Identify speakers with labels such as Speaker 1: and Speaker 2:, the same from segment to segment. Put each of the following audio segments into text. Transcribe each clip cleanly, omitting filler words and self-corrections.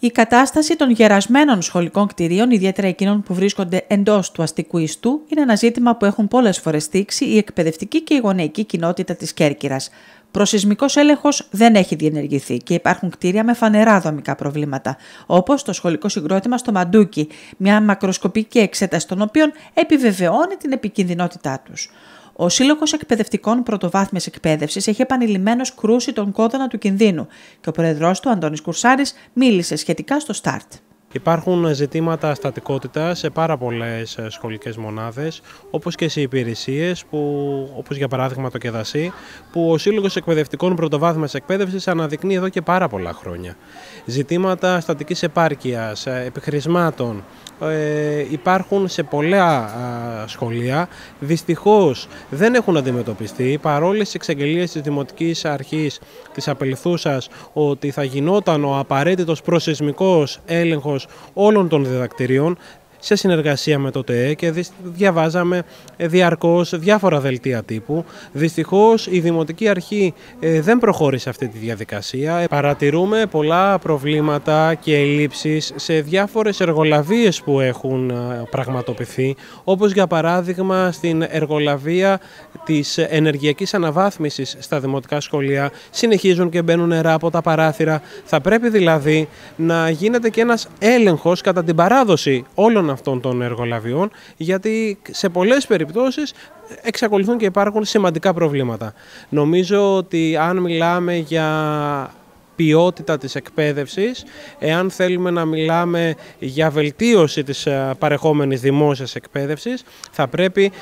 Speaker 1: Η κατάσταση των γερασμένων σχολικών κτηρίων, ιδιαίτερα εκείνων που βρίσκονται εντός του αστικού ιστού, είναι ένα ζήτημα που έχουν πολλές φορές θίξει η εκπαιδευτική και η γονεϊκή κοινότητα της Κέρκυρας. Προσεισμικός έλεγχος δεν έχει διενεργηθεί και υπάρχουν κτίρια με φανερά δομικά προβλήματα, όπως το σχολικό συγκρότημα στο Μαντούκι, μια μακροσκοπική εξέταση των οποίων επιβεβαιώνει την επικινδυνότητά τους. Ο Σύλλογος Εκπαιδευτικών Πρωτοβάθμιας Εκπαίδευσης έχει επανειλημμένως κρούσει τον κόδωνα του κινδύνου και ο πρόεδρος του, Αντώνης Κουρσάρης, μίλησε σχετικά στο ΣΤΑΡΤ.
Speaker 2: Υπάρχουν ζητήματα στατικότητας σε πάρα πολλές σχολικές μονάδες, όπως και σε υπηρεσίες, όπως για παράδειγμα το ΚΕΔΑΣΥ, που ο Σύλλογος Εκπαιδευτικών Πρωτοβάθμιας Εκπαίδευσης αναδεικνύει εδώ και πάρα πολλά χρόνια. Ζητήματα στατικής επάρκειας, επιχρησμάτων, υπάρχουν σε πολλά σχολεία. Δυστυχώς δεν έχουν αντιμετωπιστεί, παρόλες τις εξαγγελίες της Δημοτικής Αρχής της Απελθούσας ότι θα γινόταν ο απαραίτητος προσεισμικός έλεγχος όλων των διδακτηρίων σε συνεργασία με το ΤΕΕ και διαβάζαμε διαρκώς διάφορα δελτία τύπου. Δυστυχώς η Δημοτική Αρχή δεν προχώρησε αυτή τη διαδικασία. Παρατηρούμε πολλά προβλήματα και ελλείψεις σε διάφορες εργολαβίες που έχουν πραγματοποιηθεί, όπως για παράδειγμα στην εργολαβία της ενεργειακής αναβάθμισης στα δημοτικά σχολεία. Συνεχίζουν και μπαίνουν νερά από τα παράθυρα. Θα πρέπει δηλαδή να γίνεται και ένας έλεγχος κατά την παράδοση όλων αυτών των εργολαβιών, γιατί σε πολλές περιπτώσεις εξακολουθούν και υπάρχουν σημαντικά προβλήματα. Νομίζω ότι αν μιλάμε για ποιότητα της εκπαίδευσης, εάν θέλουμε να μιλάμε για βελτίωση της παρεχόμενης δημόσιας εκπαίδευσης, θα πρέπει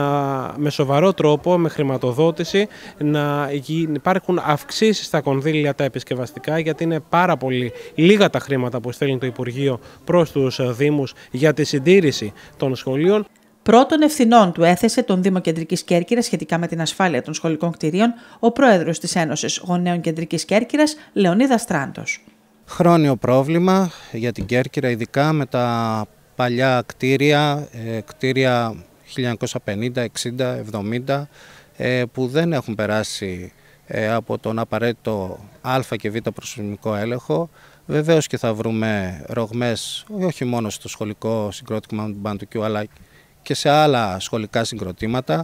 Speaker 2: με σοβαρό τρόπο, με χρηματοδότηση, να υπάρχουν αυξήσεις στα κονδύλια τα επισκευαστικά, γιατί είναι πάρα πολύ λίγα τα χρήματα που στέλνει το Υπουργείο προς τους Δήμους για τη συντήρηση των σχολείων.
Speaker 1: Πρώτων ευθυνών του έθεσε τον Δήμο Κεντρικής Κέρκυρας σχετικά με την ασφάλεια των σχολικών κτηρίων ο πρόεδρος της Ένωσης Γονέων Κεντρικής Κέρκυρας, Λεωνίδας Τράντος.
Speaker 3: Χρόνιο πρόβλημα για την Κέρκυρα, ειδικά με τα παλιά κτίρια 1950, 60, 70, που δεν έχουν περάσει από τον απαραίτητο Α και Β προσεισμικό έλεγχο. Βεβαίως και θα βρούμε ρογμές όχι μόνο στο σχολικό συγκρότημα του Μπαντουκιού, αλλά και σε άλλα σχολικά συγκροτήματα.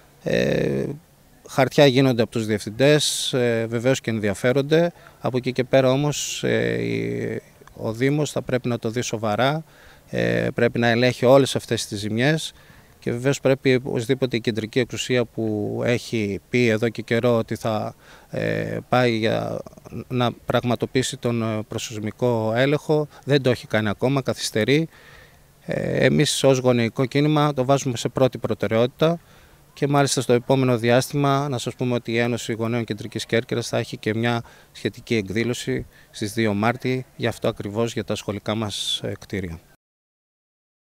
Speaker 3: Χαρτιά γίνονται από τους διευθυντές, βεβαίως και ενδιαφέρονται. Από εκεί και πέρα όμως ο Δήμος θα πρέπει να το δει σοβαρά, πρέπει να ελέγχει όλες αυτές τις ζημιές και βεβαίως πρέπει οπωσδήποτε η κεντρική εξουσία που έχει πει εδώ και καιρό ότι θα πάει για να πραγματοποιήσει τον προσεισμικό έλεγχο, δεν το έχει κάνει ακόμα, καθυστερεί. Εμείς ως γονεϊκό κίνημα το βάζουμε σε πρώτη προτεραιότητα και μάλιστα στο επόμενο διάστημα να σας πούμε ότι η Ένωση Γονέων Κεντρικής Κέρκυρας θα έχει και μια σχετική εκδήλωση στις 2 Μάρτη, για αυτό ακριβώς, για τα σχολικά μας κτίρια.